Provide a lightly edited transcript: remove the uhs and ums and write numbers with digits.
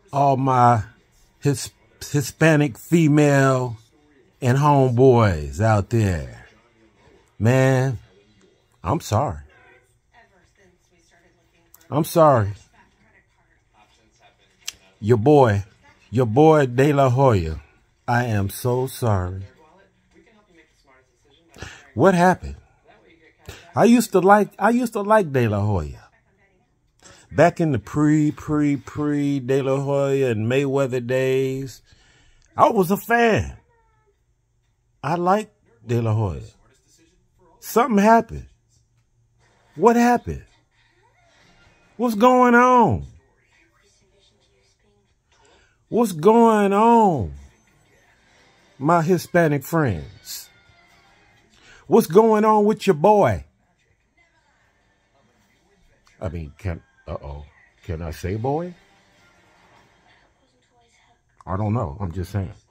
all my Hispanic female and homeboys out there. Man, I'm sorry. I'm sorry. Your boy De La Hoya. I am so sorry. What happened? I used to like De La Hoya. Back in the pre De La Hoya and Mayweather days, I was a fan. I liked De La Hoya. Something happened. What happened? What's going on? What's going on, my Hispanic friends? What's going on with your boy? I mean, can I say boy? I don't know. I'm just saying.